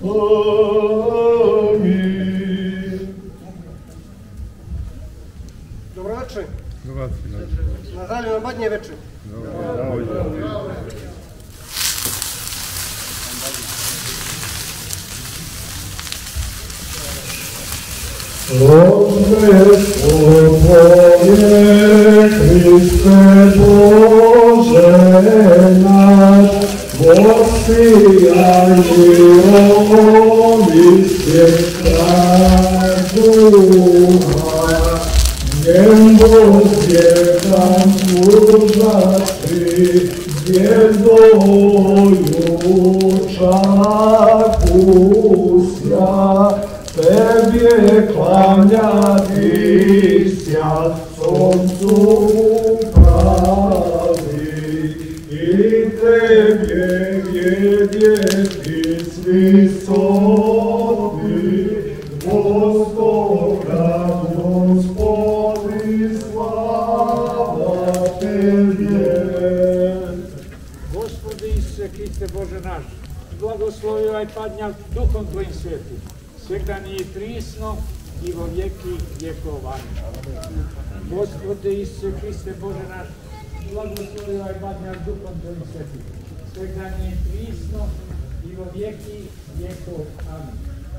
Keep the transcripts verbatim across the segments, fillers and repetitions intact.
Amin. Dobroveče. Dobroveče. Na zdravlje na badnje veče. Odrešo Tvoje, Hriste Bože naš, osijaj milovi svijeta duha, njem Bozjetan služati, djedoju čakusja, Tebie kłaniati się Soncu prawi i Tebie wiedzieć wysoki, Bostoka Gospody sława Tebie. Gospodи Isuse Hriste Bože naš, blagoslovivaj padnjak Duhom Tvojim svetim, svega nije prisno i vo vjeki vjekova. Gospode Isuse Hriste Bože naš, blagoslovivaj padnjak Duhom Tvojim svetim, svega nije prisno i vo vjeki vjekova. Amin.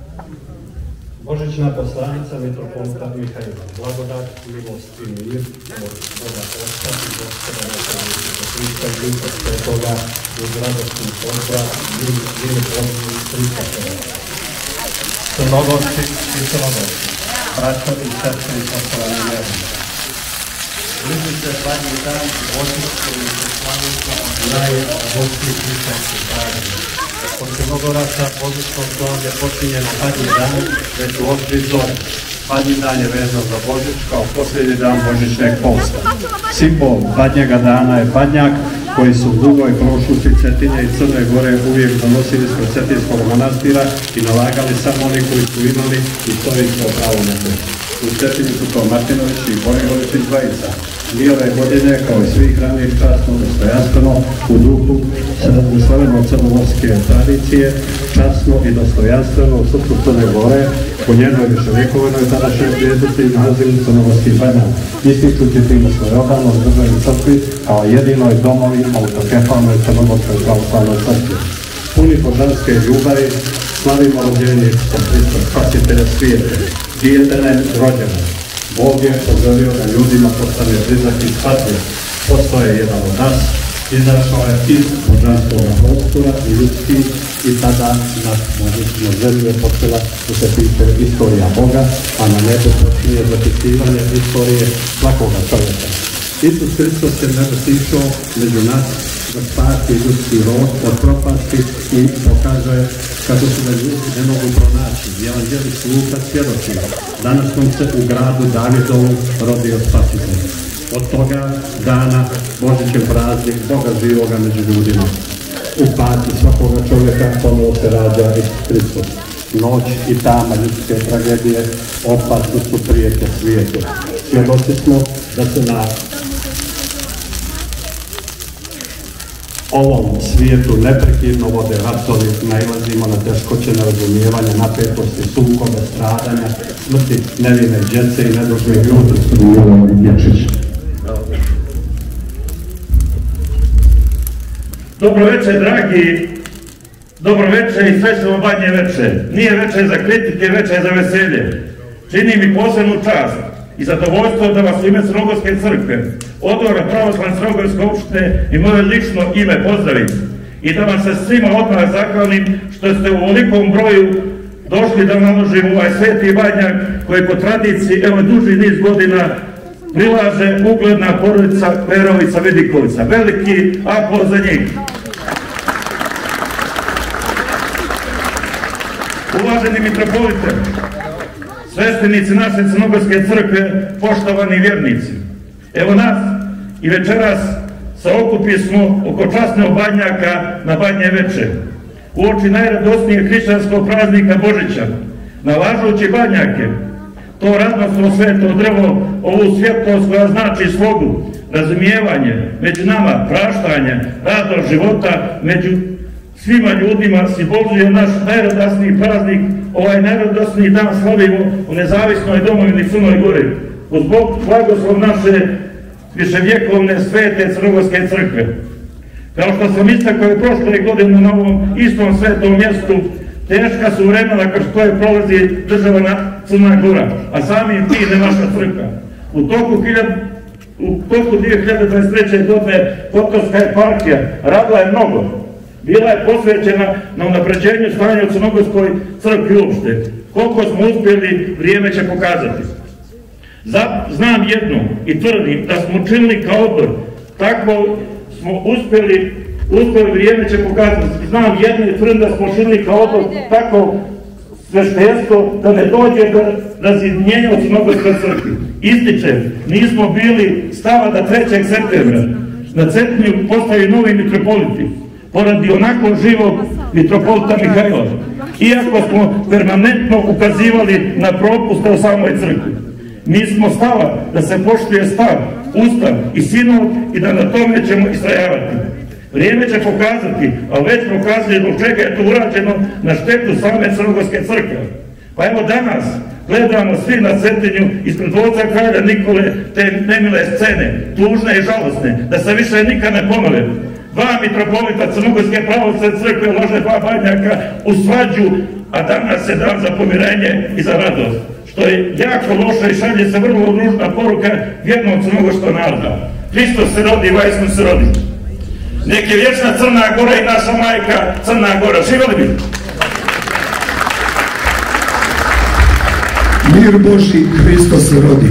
Božićna poslanica metropolita Mihajla, blagodat, milost i mir od Boga Otca i Gospoda našega Isusa Hrista i Duha Svetoga, uz radosni pozdrav i mir Božji prihvatila. Crnogorci i Crnogorci, braćo i sestre i poštovani vjernici. Bliži se zadnji dan Božićke i poslanika najboljših hrišćanskih praznika. Od Crnogoraca božićno slavlje počinje na padnji dan, već u oštri zori. Padnji dan je vezan za Božić kao posljednji dan božićneg posta. Simbol padnjega dana je padnjak koji su u dugoj prošlosti Cetinje i Crne Gore uvijek donosili ispred Cetinskog manastira i nalagali samo oni koji su imali istorijsko pravo na to. U Cetinju su to Martinović i Borigović iz Bajica. Mi ove godine, kao i svih ranijih, časno, dostojanstveno, u duhu slaveno-crnogorske tradicije, časno i dostojanstveno u srcu Crne Gore, po njenoj viševjekovnoj tadašnjoj zvijezdici i nazivu Crnogorski banjak, ističući time svoje ogano u državnoj crkvi kao jedinoj domovi autokefalnoj Crnogorskoj pravoslavnoj crkvi. Puni božanske ljubavi, slavimo rođenje Hrista Spasitelja svijeta, dijete nam rođeno. Bog je poželio da ljudima postane blizak i shvatljiv. Postoje jedan od nas, izašao je iz božanskog prostora i ljudski i tada na zemlji je počela da se piše istorija Boga, a na nebu počinje zapisivanje istorije svakoga čovjeka. Isus Hristos se nebu sišao među nas da spasi ljudski rod od propasti i pokaže kako su da ljudi ne mogu pronaći. Evanđelist Luka svjedoči, danas nam se u gradu Davidovu rodio spasitelj. Od toga dana Božić je praznik Boga živoga među ljudima. U pati svakoga čovjeka ponovo se rađa Isus Hristos. Noć i tama ljudske tragedije opasne su prijeke svijetu. Svjedoci smo da se na ovom svijetu neprekidno vode ratovi, nailazimo na teškoće, nerazumijevanja, napetosti, sukobe, stradanja, smrti nevine djece i nedužnih ljudi. Dobro večer, dragi, dobro večer i srećno badnje večer. Nije večer za kritike, večer za veselje. Čini mi posebnu čast i zadovoljstvo da vas u ime Crnogorske crkve, Odbora pravoslavne Crnogorske opštine i moje lično ime pozdravim i da vam se svima odmah zahvalim što ste u ovolikom broju došli da naložim ovaj sveti badnjak koji po tradiciji evo duži niz godina prilaže ugledna porodica Perovica Vidikovica. Veliki aplauz za njih. Uvaženi mitropolite, sveštenici naše Crnogorske crkve, poštovani vjernici, evo nas i večeras se okupismo oko časnog badnjaka na badnje veče, uoči najradosnijeg hrišćanskog praznika Božića, nalažući badnjake, to radnosno sveto drvo, ovu svjetlost koja znači slogu, razumijevanje među nama, praštanje, radost života među svima ljudima simbolizuje naš najradosniji praznik, ovaj najradosniji dan slavimo u nezavisnoj domovini Crnoj Gori, uz blagoslov naše viševjekovne svete Crnogorske crkve. Kao što sam istakao i prošle godine na ovom istom svetom mjestu, teška su vremena kroz koje prolazi država Crna Gora, a samim tim je naša crkva. U toku U toku dvije hiljade dvadeset treće. godine Kotorska eparhija radila je mnogo. Bila je posvećena na unapređenju stanja u Crnogorskoj crkvi uopšte. Koliko smo uspjeli, vrijeme će pokazati. Znam jedno i tvrdim da smo učinili kao odbor, tako smo uspjeli, uspjeli vrijeme će pokazati. Znam jedno i tvrdim da smo učinili kao odbor tako sveštenstvo da ne dođe do razjedinjenja u Crnogorskoj crkvi. Ističem, nismo bili stava da trećeg septembra na Cetinju postaju novi mitropoliti, poradi onako živog mitropolita Mihajla, iako smo permanentno ukazivali na propuste u samoj crkvi. Mi smo stava da se poštuje stav, ustav i sinod i da na tome ćemo istrajavati. Vrijeme će pokazati, a već pokazuje zbog čega je to urađeno na štetu same Crnogorske crkve. Pa evo danas gledamo svi na Cetinju ispred dvorca kralja Nikole te nemile scene, tužne i žalosne, da se više nikad ne ponove. Dva mitropolita Crnogorske pravoslavne crkve ulože dva badnjaka u svađu, a danas je dan za pomirenje i za radost, što je jako loše i šalje se vrlo ružna poruka jednom crnogorskog naroda. Hristos se rodi, vajskom se rodi. Nek je vječna Crna Gora i naša majka Crna Gora. Živjeli bi! Mir Boži, Hristos se rodi.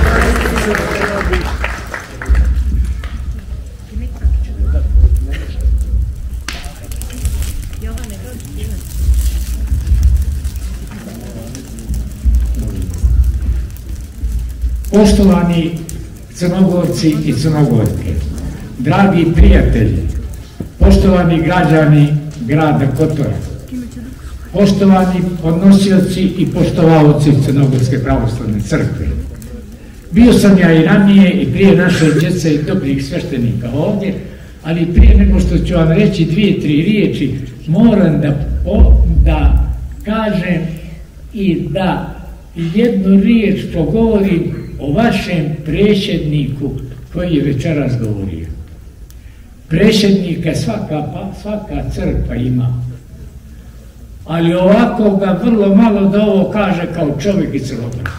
Poštovani Crnogorci i Crnogorke, dragi prijatelji, poštovani građani grada Kotora, poštovani podnosioci i poštovaoci Crnogorske pravoslavne crkve. Bio sam ja i ranije i prije naše djece i dobrih sveštenika ovdje, ali prije nego što ću vam reći dvije, tri riječi, moram da, da kažem i da jednu riječ pogovorim o vašem predsjedniku koji je večeras govorio. Predsjednika svaka, svaka crkva ima, ali ovako ga vrlo malo da ovo kaže kao čovjek i Crnogorac.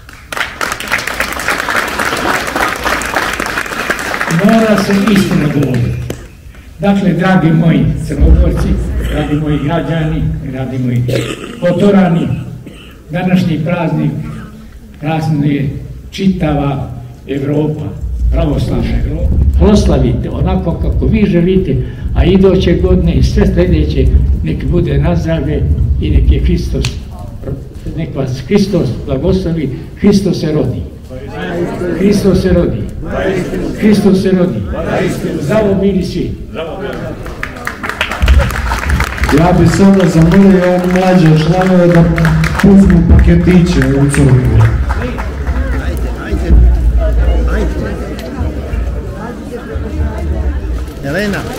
Mora se istina govoriti. Dakle, dragi moji Crnogorci, dragi moji građani, dragi moji Kotorani, današnji praznik praznuje čitava Evropa, pravoslavna Evropa. Proslavite onako kako vi želite, a iduće godine i sve sljedeće nek bude nazdravlje i nek je Hristos, nek vas Hristos blagoslovi. Hristos se rodi. Hristos se rodi. Hristos se rodi. Zdravo bili svi. Ja bi sada zamolio mlađe članove da uzmu paketiće u crkvu. Elena.